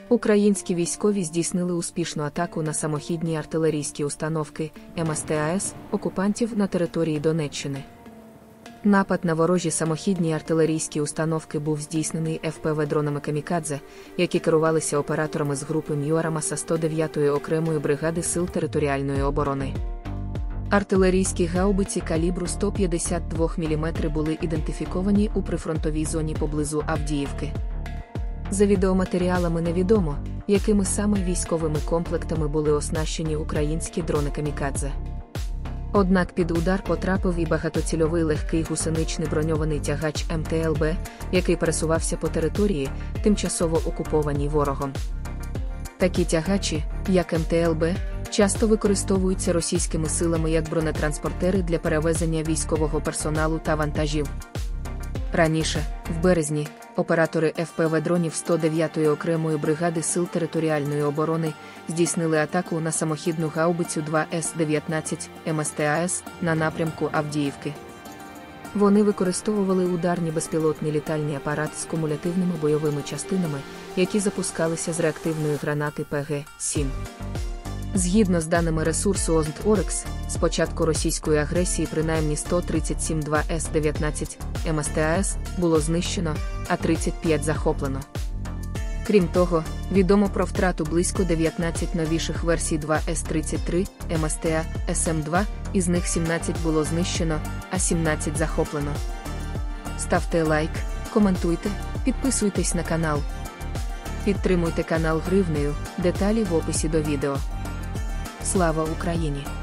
Українські військові здійснили успішну атаку на самохідні артилерійські установки МСТАС окупантів на території Донеччини. Напад на ворожі самохідні артилерійські установки був здійснений ФПВ-дронами «Камікадзе», які керувалися операторами з групи МЮАРАМАСа 109-ї окремої бригади Сил територіальної оборони. Артилерійські гаубиці калібру 152 мм були ідентифіковані у прифронтовій зоні поблизу Авдіївки. За відеоматеріалами невідомо, якими саме військовими комплектами були оснащені українські дрони «Камікадзе». Однак під удар потрапив і багатоцільовий легкий гусеничний броньований тягач МТЛБ, який пересувався по території, тимчасово окупованій ворогом. Такі тягачі, як МТЛБ, часто використовуються російськими силами як бронетранспортери для перевезення військового персоналу та вантажів. Раніше, в березні, оператори ФПВ-дронів 109-ї окремої бригади Сил територіальної оборони здійснили атаку на самохідну гаубицю 2С-19 МСТАС на напрямку Авдіївки. Вони використовували ударні безпілотні літальні апарати з кумулятивними бойовими частинами, які запускалися з реактивної гранати ПГ-7. Згідно з даними ресурсу OSNT-OREX, з початку російської агресії принаймні 137 2С-19 МСТАС було знищено, а 35 захоплено. Крім того, відомо про втрату близько 19 новіших версій 2С-33 МСТА СМ-2, із них 17 було знищено, а 17 захоплено. Ставте лайк, коментуйте, підписуйтесь на канал. Підтримуйте канал гривнею, деталі в описі до відео. Слава Україні!